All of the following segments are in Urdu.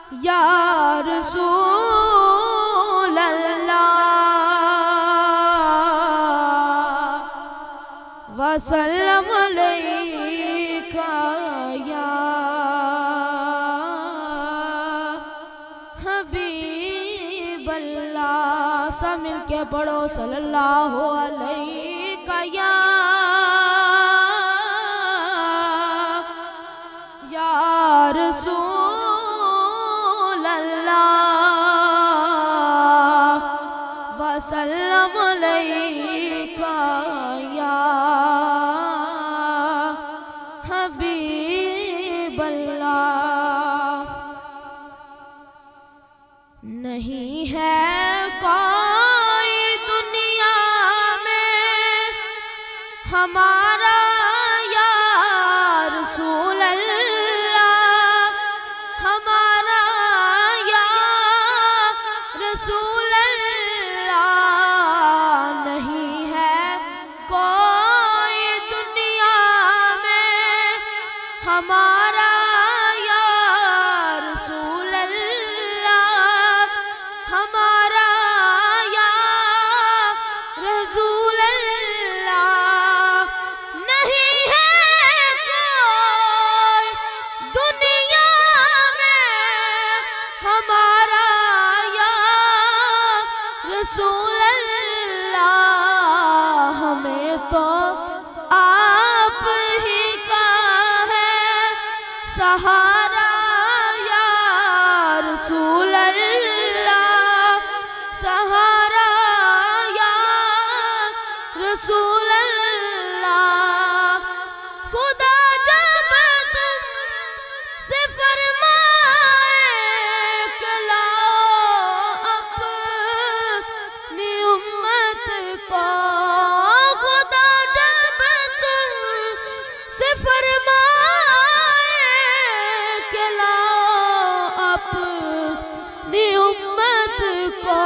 یا رسول اللہ وسلم علیکہ یا حبیب اللہ۔ سب مل کے پڑھو صلی اللہ علیہ یا رسول اللہ وسلم علیکہ یا حبیب اللہ۔ نہیں ہے کوئی دنیا میں ہمارا یا رسول اللہ، ہمارا یا رسول اللہ۔ نہیں ہے کوئی دنیا میں ہمارا یا رسول اللہ، ہمارا یا رسول اللہ۔ نہیں ہے کوئی دنیا میں ہمارا یا رسول اللہ، ہمیں تو آپ ہی کا ہے سہارا یا رسول اللہ، سہارا یا رسول اللہ۔ خدا جب تم سے فرمائے کہ لاؤ اپنی امت کو، خدا جب تم سے فرمائے کہ لاؤ اپنی امت کو،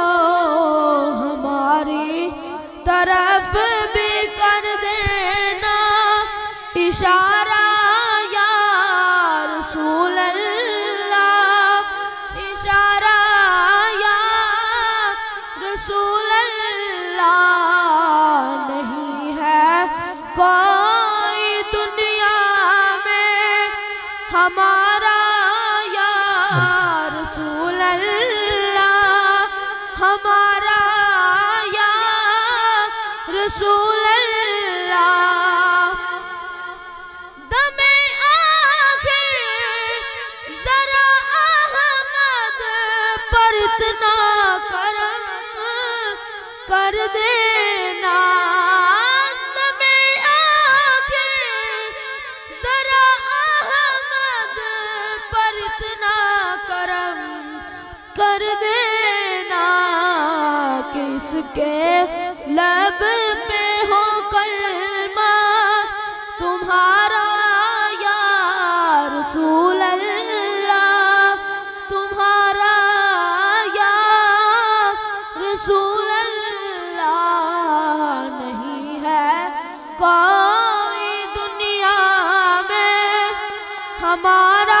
ہماری طرف بھی کر دینا اشارہ یا رسول اللہ، اشارہ یا رسول اللہ۔ نہیں ہے کوئی دنیا میں ہمارا یا رسول اللہ، ہمارا یا رسول اللہ۔ دم آخر ذرا احمد پر اتنا کرم کر دینا، دم آخر ذرا احمد پر اتنا کرم کر دینا کہ اس کے لب پہ ہو کلمہ تمہارا یا رسول اللہ، تمہارا یا رسول اللہ۔ نہیں ہے کوئی دنیا میں ہمارا